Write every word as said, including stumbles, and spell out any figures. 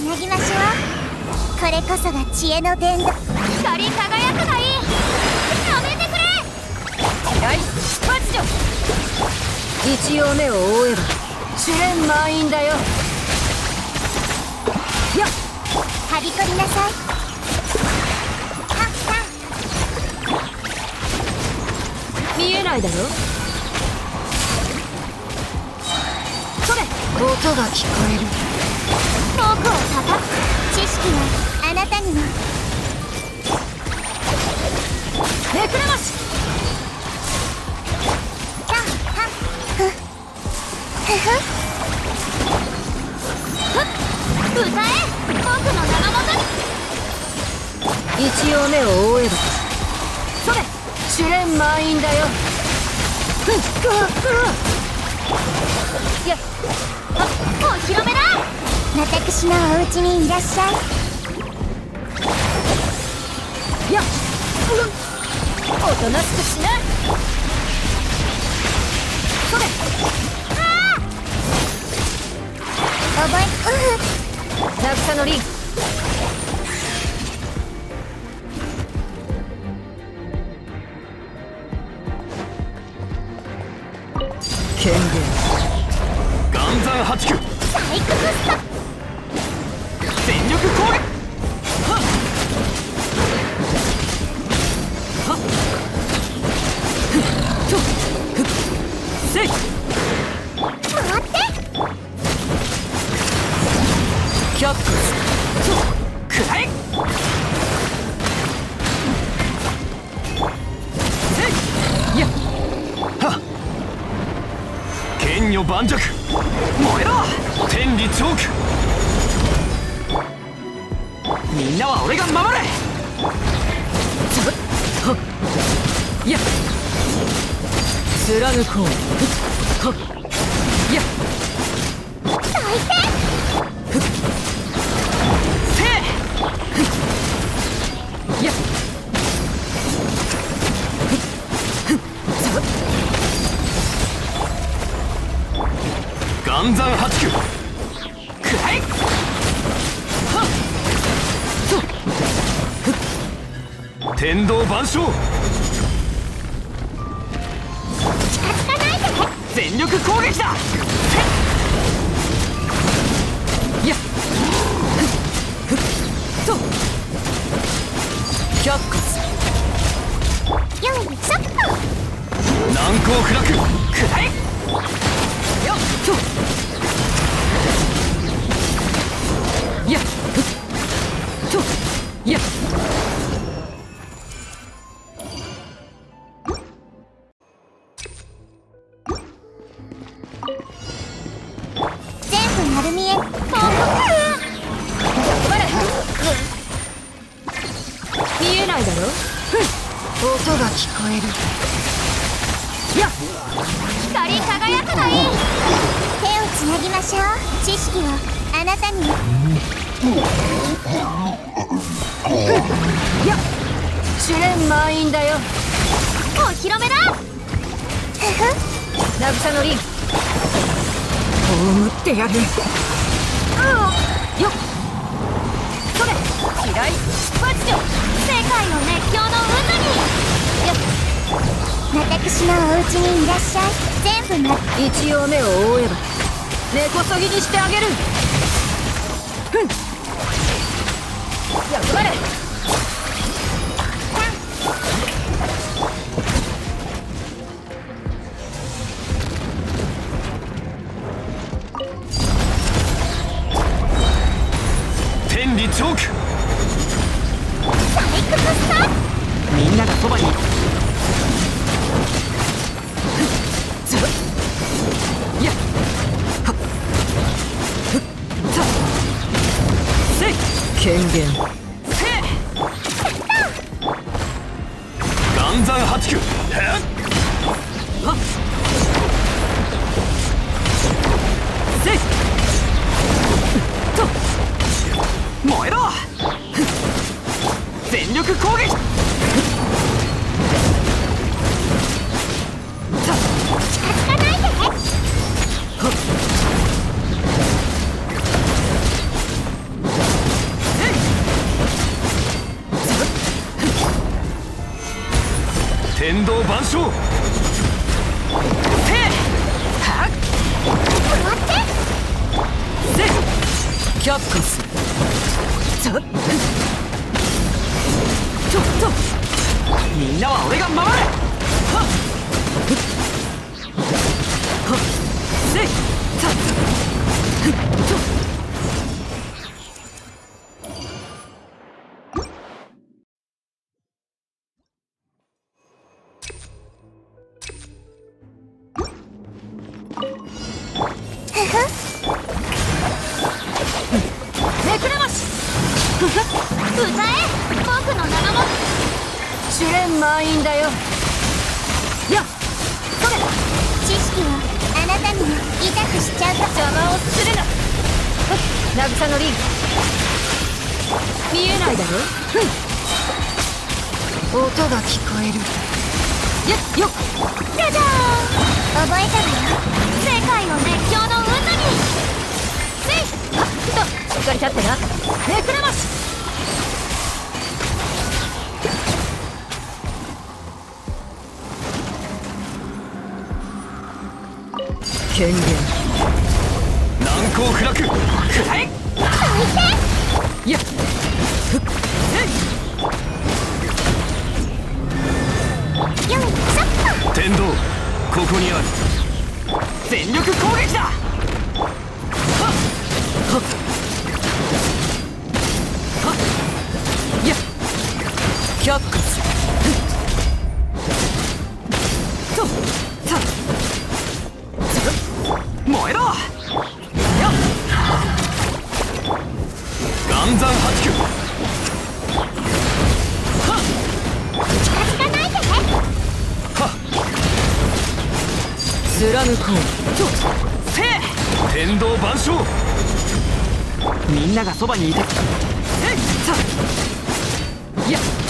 つなぎましょう。これこそが知恵の伝道。光り輝くがいい。やめてくれ。 はい、発情。一応目を覆えば試練満員だよ。やっ、 はびこりなさい。はっはっ。 見えないだろ。それ、音が聞こえる。 遠くを叩く。知識はあなたにも。 めくれまし。 はっはっふっふふっ。歌え、僕の名が元に。 一応目を覆えばそれ、試練満員だよ。ふっふっふっ。やっ、 お披露目だ。私のお家にいらっしゃい。 やっ、おとなしくしな。それ、 覚え、う渚のリン。権限岩山八九サイクフスト。 全力攻撃。はっはっふっとふっせい。 待って。 キャップスとくらえ。せいやっはっ剣女盤石。燃えろ天理チョーク。みんなは俺が守れ。つぶっはっやっ貫こう。はっやっ最低。 ふっせいふっやっふっふっつぶっ岩山八九くらえ。はっとふっ天道万象。 近づかないで。 全力攻撃だ。やっふっふっと却下す。 よいしょっと。 難攻不落くらえ。よっとやっふっとやっ全部丸見え。もう見えないだろ。音が聞こえる。やっ、 光り輝くがいい。手をつなぎましょう。知識をあなたにも。 やっ、試練満員だよ。 お披露目だ。ふふ。 渚のリン。葬ってやる。よっ、それ、嫌い発情。 世界の熱狂の渦に。 やっ、 私のお家にいらっしゃい。全部ま。 一応目を覆えば根こそぎにしてあげる。ふん、役割。 天理チョーク。 サイクフスト。 みんながそばに。 つぶっやっはっふっさせい権限せい岩山八九。はっせいと燃えろ全力攻撃。 近づかないで。 はっ天道万象。 せはっ待ってせ却下する。ちょっちょっとみんなは俺が守る。はっはっせたっふっとめくれまし歌え僕の名も試練満員だよ。やっそれ知識はあなたにも痛くしちゃうか邪魔をするな。渚のリング見えないだろ。うん、音が聞こえる。やっよっじゃじゃーん覚えたわよ世界の熱狂の渦にせいはっとしっかり立ってな。めくれまし権限難攻不落。 くらえ最やっふっせい低よいしょっと天道ここにある。 全力攻撃だ。はっはっはっやっ却下する。とさ燃えろ。やっ岩山八九。 はっ近づかないではっ貫こうとせい天道万象。 みんながそばにいてえいさいや